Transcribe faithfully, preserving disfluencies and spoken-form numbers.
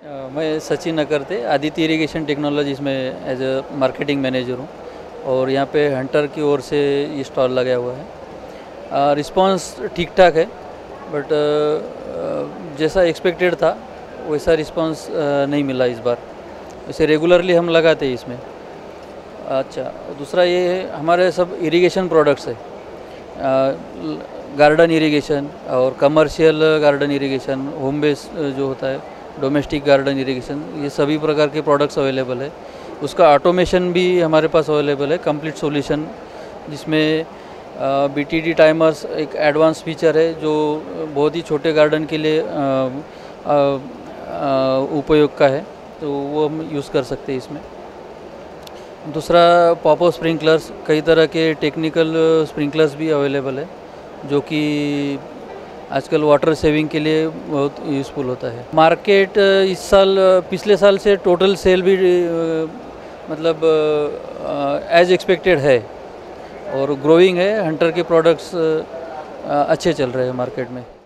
अ, मैं Sachin Nakarte Aditya Irrigation Technologies में as a marketing manager हूँ और यहाँ पे हंटर की ओर से ये स्टॉल लगा हुआ है। रिस्पांस ठीक ठाक है, बट जैसा एक्सपेक्टेड था वैसा रिस्पांस नहीं मिला इस बार। इसे रेगुलरली हम लगाते हैं इसमें। अच्छा, दूसरा ये है हमारे सब इरिगेशन प्रोडक्ट्स है, गार्डन इरिगेशन और commercial garden irrigation, home base जो होता है डोमेस्टिक गार्डन इरिगेशन, ये सभी प्रकार के प्रोडक्ट्स अवेलेबल है। उसका ऑटोमेशन भी हमारे पास अवेलेबल है, कंप्लीट सॉल्यूशन, जिसमें बी टी डी टाइमर्स एक एडवांस फीचर है जो बहुत ही छोटे गार्डन के लिए आ, आ, आ, उपयोग का है, तो वो हम यूज़ कर सकते हैं इसमें। दूसरा पॉपअप स्प्रिंकलर्स, कई तरह के टेक्निकल स्प्रिंकलर्स भी अवेलेबल है जो कि आजकल वाटर सेविंग के लिए बहुत यूज़फुल होता है। मार्केट इस साल पिछले साल से टोटल सेल भी मतलब एज एक्सपेक्टेड है और ग्रोइंग है। हंटर के प्रोडक्ट्स अच्छे चल रहे हैं मार्केट में।